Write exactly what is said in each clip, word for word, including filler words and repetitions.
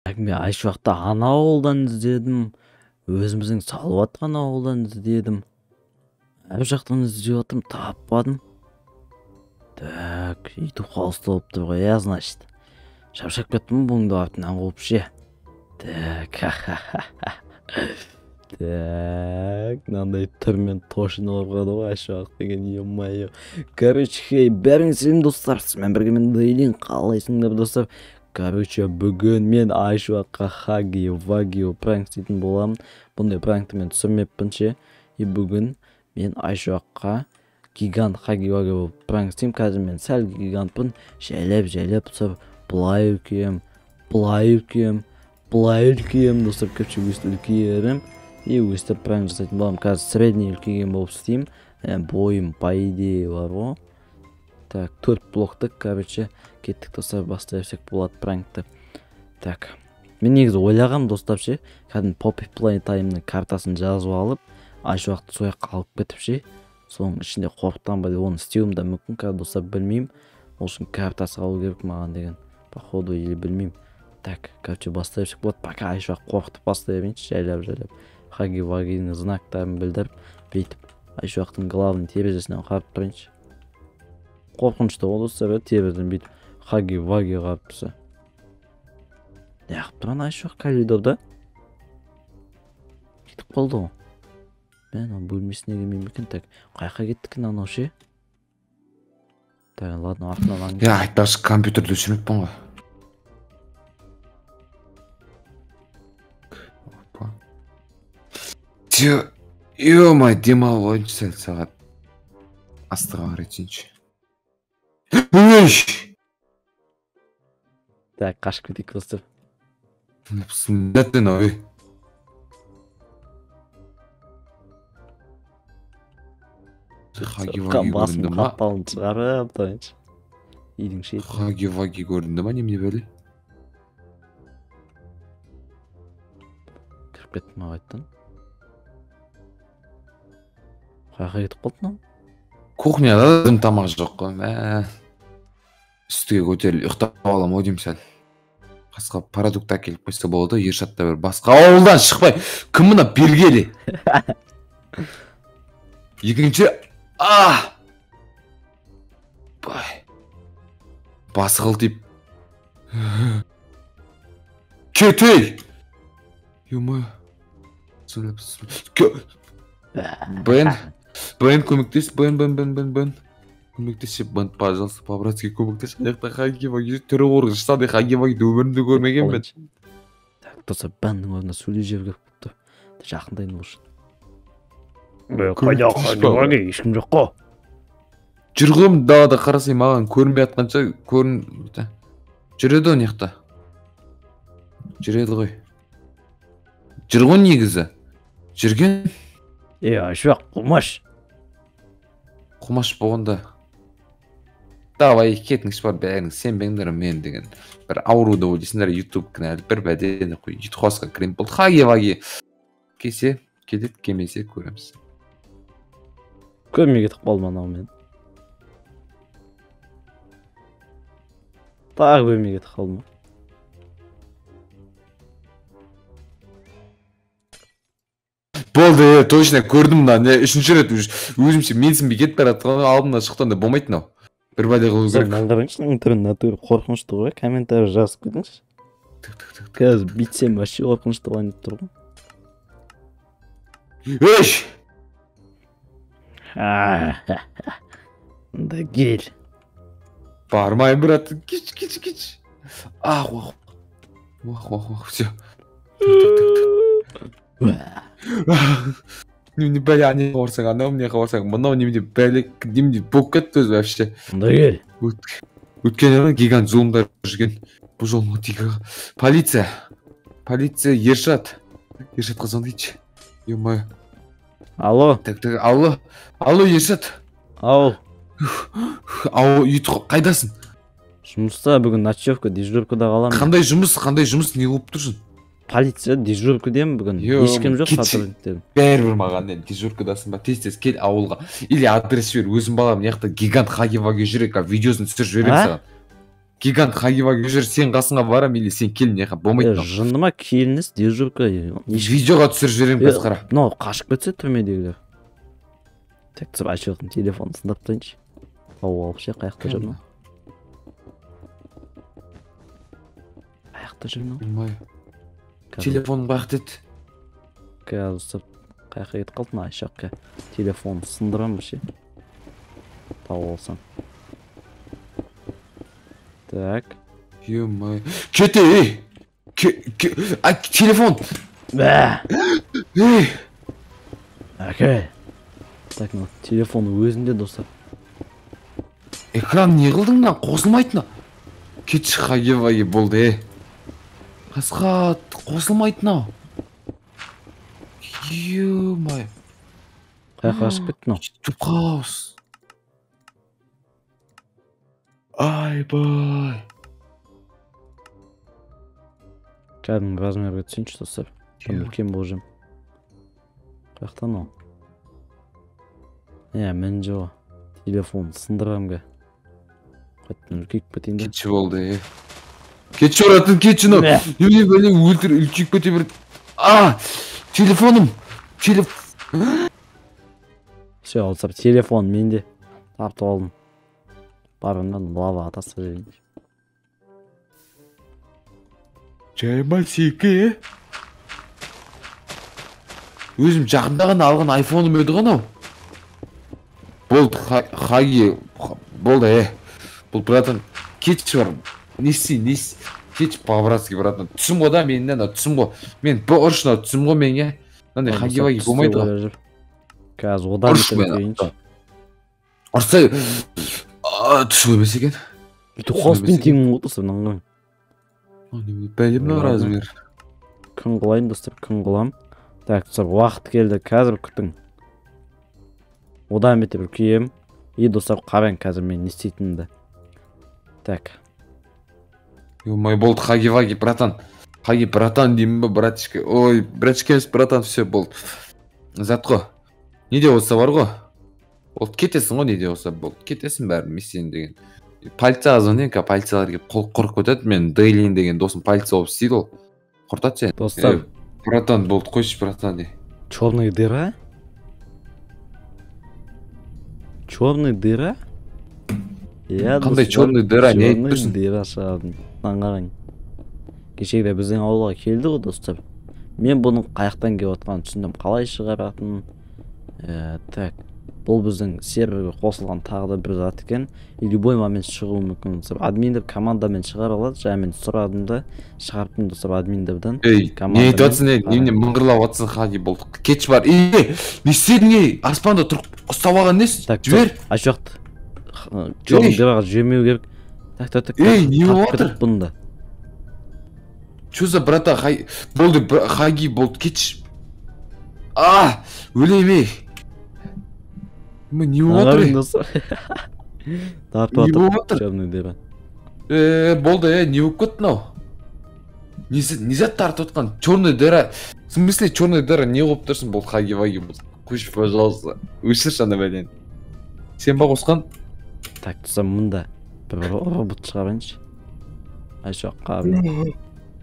Мен айшы уақытта ана ауылдан іздедім, өзіміздің салып атқан ауылдан іздедім. Әр жақтан іздеп жатырмын, таппадым. Так, иту қалысты болып тұр ғой, я, значит. Шапшап кеттім, бұңды артынан қуып ше. Так, так, мынандай түрмен тошын орғады ғой, айшы уақыт деген, е-мое. Короче, хей, бәрің сәлем достар, сізбен бірге мен Дейлин, қалайсыңдар достар? Короче, бүгін мен айшы уақытқа хаги ваги пранк істейтін боламын. Бұндай пранкты мен түсірмеппін ше. И бүгін мен айшы уақытқа гигант хаги ваги пранк істеймін. Қазір мен сәл гигантпын, жайлап жайлап түсіп, бұлай үлкем, бұлай үлкем, бұлай үлкем достар, көпше өсті үлкейерім. И өстіп пранк жасайтын боламын. Қазір средний үлкейген болып істеймін. Бойым по идее бар ғой. Так, төрт блоктық, короче, кеттік достар, бастай берсек болады пранкты. Так, мен негізі ойлағам достар ше, кәдімгі Poppy Playtime'ның картасын жазып алып, айшы уақытты сояқ қалып кетіп ше, соның ішінде қорықтан ба деп оны істеуім де мүмкін, қазір достар білмеймін. Ол үшін картасы алу керек маған деген, походу, или білмеймін. Так, короче, бастай берсек болады, пока айшы уақыт қорқытып бастай берейінші, жайлап жайлап. Хаги вагиның знактарын білдіріп, бүйтіп, айшы уақыттың главный терезесінен қарап тұрайыншы. Қорқынышты ол достар, терезеден бүйтіп, хаги ваги қарап тұрса. Неғып тұран айшы уақыт коридорда? Кетіп қалды ғой. Мен оның бөлмесіне келмеймін екен. Так, қайқа кеттікен анау ше? Так, ладно, артынан аңыз. Я айтпақшы компьютерді өшірмеппін ғой. Ё-май, демалып ойыншы сәл сағат. Астыға қарай түсінші. Өш! Так, қашып кетейік достар. Түсіндеттен ой. Хаги-ваги көрінді ма? Қапалын шығарып тұрайыншы. Үйдің шеті. Хаги-ваги көрінді ма, немне бөлі? Кіріп кеттім ағайттан. Қайқа кетіп қалды ма? Кухняда дым тамақ жоқ қой. Үстіге көтеріл, ұйықтап алам ау деймін сәл. Қасқа продукт әкеліп қойса болады, Ершатта бір басқа ауылдан шықпай, кім мына бергелі? Екінші, ааа! Бай. Басы қылтиып. Кетей! Ё-мое. Бен, Бен, көмектес, Бен, Бен, Бен, Бен, Бен. Көмектес, Бен, пожалуйста, по-братски көмектес. Аяқта хаги-ваги, түрі орғыш, сады хаги-ваги өмірінде көрмеген бен. Так, достар, Беннің орнына сөйлей жерге көпті. Жақындайын олшын. Қайда хаги-ваги, ешкім жоқ қо. Жүргім далада қарасай маған көрінбей атқанша көрін... Жүреді он яқта. Жүреді ғой. Жүрген негізі. Жүрген? Е, айшы уақыт құмаш. Құмаш болғанда. Давай, кетіңіз бар бәріңіз, сен бәңдері мен деген. Бір ауруды ойлесіңдер, YouTube кінәлі, бір бәдені қой, ютхосқа крем болды. Хаги-ваги. Кесе, кетет, кемесе көреміз. Көрмей кетіп қалды анау мен. Тағы көрмей кетіп қалды ма? Болды, точно көрдім да, үшінші рет өзімше менсінбей кетіп баратқан алдымда шықтан да болмайтын ау. Бір бәде қылу керек. Сен қараңызшы, интернет натур қорқынышты ғой, комментарий жазып кетіңізші. Қазір битсем вообще қорқынышты болайын деп тұр ғой. Өш! Да кел. Бармай, брат, кич, кич, кич. Ах, уах, уах, уах, уах, все. Немене бәлі не қорсаң, анау не қорсаң, мұнау немене бәлі, немене болып кетті өзі вообще. Да кел. Өткен ана гигант жолында жүрген. Бұл жолын өтегі. Полиция. Полиция, Ершат. Ершатқа звондайыншы. Ё-мое. Алло. Так, так, алло. Алло, Ершат. Ау. Ау, үйті қайдасың? Жұмыста бүгін ночевка, дежуркада қаламын. Қандай жұмыс, қандай жұмыс, не болып тұрсың? Полиция дежуркадемін бүгін. Ешкім жоқ сотрудниктерім. Бәрібір маған дежуркадасың ба, тез-тез кел ауылға. Или адрес жібер, өзім балам, яқта гигант хаги-ваги жүрек, видеосын түсіріп жіберем саған. гигант хаги-ваги жүр, сен қасыңа барам или сен кел мына жаққа болмайды мынау. Жындыма келініс дежурка. Видеоға түсіріп жіберемін қазір қара. Мынау қашып кетсе түрмедегілер. Так түсіп ашып жатқан телефонын сындап тастайыншы. Тауып алып ше, қаяқта жүр мынау? Қаяқта жүр мынау? Телефоным қаяқта еді? Қазір ұстап қаяққа кетіп қалды мына Айшаққа. Телефонын сындырамын ше. Тауып алсам. Так. Ё-моё. Кете, ей! А, телефон! Бә! Ей! Әке! Так, мына телефон өзінде достар. Экран не қылдың мына? Қосылмайтын. Кетші хаги-ваги болды, е. Қасқа қосылмайтын. Ё-моё. Қаяққа ашып кетті мынау? Тупқауыз. Ай-бай. Кәдімгі размерге түсейінші достар. Кім үлкен болжам. Қаяқтан ол? Е, мен жоға. Телефон сындырамға. Қайттан үлкейіп кетейін де. Кетші болды, е. Кетші ұратын, кетші но. Неме бәлем өлтір, үлкейіп кете бір. А, телефоным. Телефон. Все, олсап, телефон менде. Тапты алдым. Барымдан лава атасы жейінші. Жайма секе. Өзім жақындаған алған айфоным өді ғанау. Болды, хаги. Болды, е. Бұл братан, кетші бар. Несі, несі. Кетші по-братски, братан. Түсім ғой да, менен, түсім ғой. Мен бұл ұршына түсім ғой мен, е. Нандай хаги-ваги болмайды ғой. Қазір одан бітіріп дейінші. Ұрсай. Түсіп өмес екен. Үті қоспен теңін отырсы мұнған. Бәлемді размер. Күн қылайын достар, күн қылам. Так, достар, уақыт келді, қазір күттің. Одан бітіп күйем. И достар, қараң қазір мен не істейтінімді. Так. Ё-моё, болды, хаги-ваги, братан. Хаги, братан деймін ба, братишка. Ой, братишка емес, братан, все, болды. Зат қой. Неде болса бар ғой. Болды, кетесің ғой, неде болса болды. Кетесің бәрін, месен деген. Полицияға звонайын, ка полициялар келіп қол құрып көтеді. Мен Дейлин деген досым полиция болып істейді ол. Құртады сен. Достар. Братан, болды, қойшы, братан де. Черная дыра? Черная дыра? Қандай черный дыра, не айтып тұрсың? Черный дыра шығардың. Аңғарың. Кешегіде біздің ауылға келді ғой, достар. Мен бұның қаяқтан келіп отқанын түсіндім. Қалай шығаратын? Так. Бұл біздің серверге қосылған тағы да бір зат екен. И любой момент шығуы мүмкін. Админдер командамен шығара алады. Жаңа мен сұрадым да шығарттым достар админдерден. Ей, не айтып жатсың, не? Немене мыңғырлап жатсың, хаги болды. Кетші бар. Ей, не істедің, ей? Аспанда тұрып ұстап алған несі? Жібер. Аш уақыт. Черный дыраға жібермеу керек. Так, так, так. Ей, не болып жатыр? Бұнда. Чё за брата, хаги болды, хаги болды, кетші. А, өлейме. Мы не отыр. Не болып отыр? Черный дыра. Э, болды, э, не болып кетті нау? Не зат тартып отқан? Черный дыра. В смысле, черный дыра не болып тұрсың? Болды, хаги-ваги болды. Көш, пожалуйста. Өшірші ана бәлен. Сен ба қосқан? Так, тұрсам мұнда бір робот шығарайыншы. Айшақ қабыл.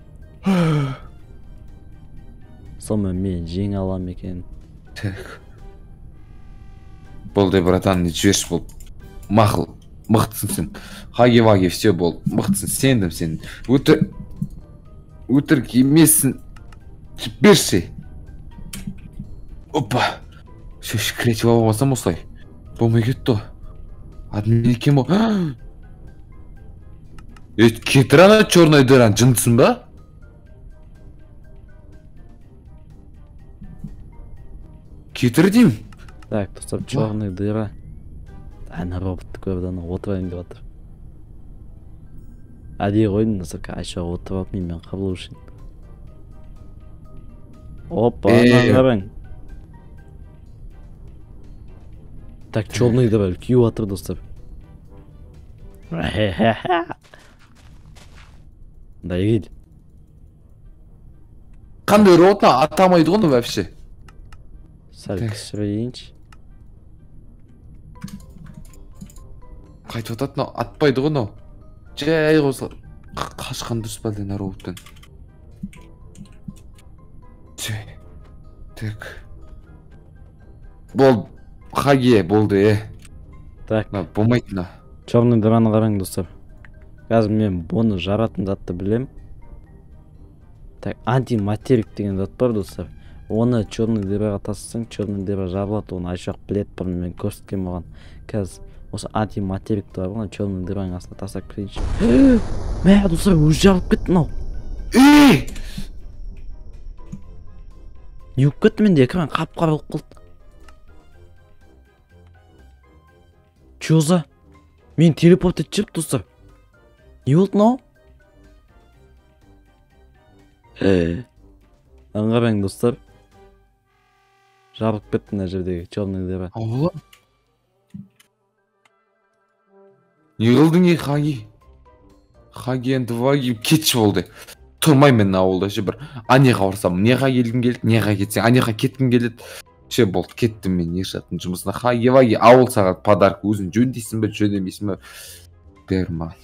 Соны мен жең алам екен. Так. Болды, братан, не жіберші болды. Мақыл, мықтысың сен. Хаги-ваги, все болды. Мықтысың, сендім сен. Өтір... Өтір кемесін. Жіберші. Опа. Сөш, креатив аламасам осылай. Болмай кетті о. Админ екен бұл. Е, кетір ана черный дыран, жындысың ба? Кетір дейм. Так, достар, черный дыра. Ана роботты көрді, ана отырайын деп жатыр. Әдейі қойдым, достар, Айшаға отырып мен мен қабыл үшін. Опа, ана қараң. Так, черный дыра үлкейіп жатыр, достар. Да, егел. Қандай роботна атамайды ғой вообще. Сәл кішірейінші. Қайтып ататын атпайды ғой, жай қосыл қашқан дұрыс па әлде роботтан. Так. Болды. Хаге болды, е. Так, Болмайды мына. черный дыраны қараң достар. Қазір мен бұны жаратын затты білем. Так, антиматерик деген зат бар достар. Оны черный дыраға тастасаң, черный дыра жабылады. Оны Айшуақ білет бұрын мен көрсеткен маған. Қазір осы антиматерикті бар ғой, черный дыраның астына тастап кірейінші. Мә, достар, өзі жарылып кетті мынау. Ей! Не болып кетті менде экран қап-қара болып қалды. Чё за? Мен телепорт етіп жібіп, достар. Не болды мынау? Аңғарың, достар. Жабылып кетті мына жердегі черный дыра. Аула. Не қылдың ей Хаги? Хаги енді Ваги кетші болды. Тұрмаймен ауылда ше бір анеға барсам, неға келгім келді, неға кетсең, анеға кеткім келеді. Ше болды, кеттім мен ешаттың жұмысына. Хаги Ваги ауыл сағат подарок өзін жөндейсің бе, жөндемейсің бе? Бер маған.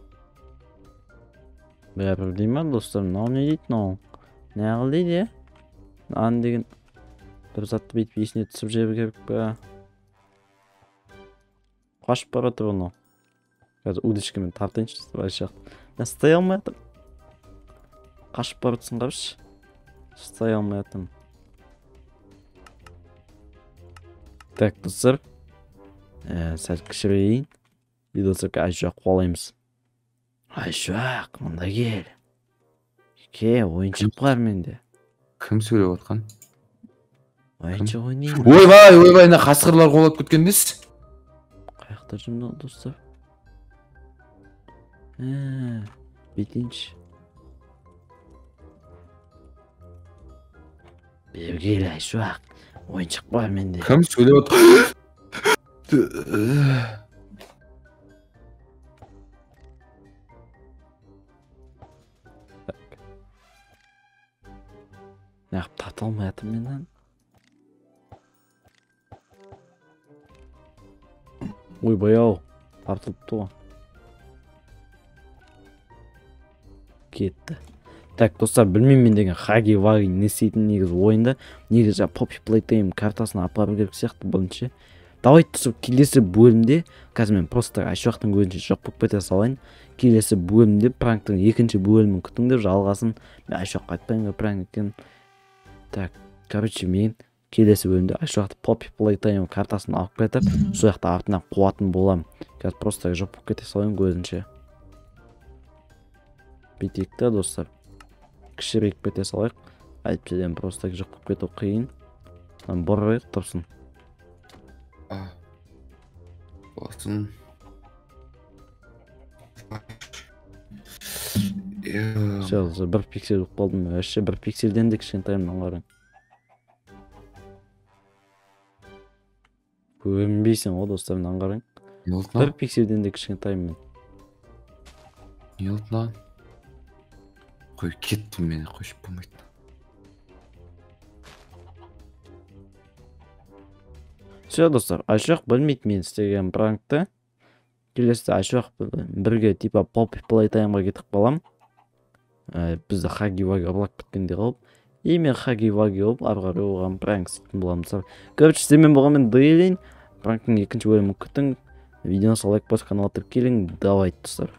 Бәрі деймін, достар, мынау не дейді мынау? Не қыл дейді, е? Ан деген бір затты бүйтіп есіне түсіп жіберу керек пе? Қашып бара жатыр мынау. Қазір удочкамен тартайыншы, Айшуақ. Мен стай алмай жатырмын. Қашып бара жатырсың қарашы. Стай алмай жатырмын. Так, достар. Сәл кішірейін. И достар, Айшуақ қуалаймыз. Айшуақ, мында кел. Ке, ойыншық бар менде. Кім сөйлеп отқан? Ойыншық ойнайын. Ойбай, ойбай, мына қасқырлар қуалап кеткендес. Қаяқта жүрмін, достар. Бүйтейінші. Бері кел, Айшуақ. Ойыншық бар менде. Кім сөйлеп отқан? Неғып тарта алмай жатырмын менен. Ойбай ау, тартылыпты ғой. Кетті. Так, достар, білмеймін мен деген Хаги Ваги не істейтін негізі ойында. Негізі Poppy Playtime картасына апару керек сияқты бірінші. Давай түсіп келесі бөлімде, қазір мен просто Айшуақтың көзінше жоқ болып кете салайын. Келесі бөлімде пранктың екінші бөлімін күтіңдер, жалғасын. Мен Айшуаққа айтпаймын пранк екен. Так, короче, мен келесі бөлімде Айшуақты Poppy Playtime картасын алып кетіп, сол жақта артынан қуатын болам. Қазір просто жоқ болып кете салайын көзінше. Бүйтейік та, достар. Кішірейіп кете салайық. Айтпеден просто жоқ болып кету қиын. Борайық тұрсын. Болсын. Сейчас бір пиксель болып қалдым. Әші бір пиксельден де кішкентаймын аңғарың. Көрінбейсің ғой, достар, аңғарың. Бір пиксельден де кішкентаймын мен. Не oldu lan? Koy kettim beni, koşup bulmayın. Все, достар, Айшуақ білмейді мен істеген пранкты. Келесі Айшуақ бірге типа Poppy Playtime'ға кетіп қалам. Бізді Хаги Ваги ұрлап кеткенде қалып. И мен Хаги Ваги болып, ары қарай оған пранк істейтін боламын. Короче, сіздермен болған мен Дейлин. Пранктың екінші бөлімін күтің. Видеоны лайк басып, каналға кіріп келің. Давай, достар.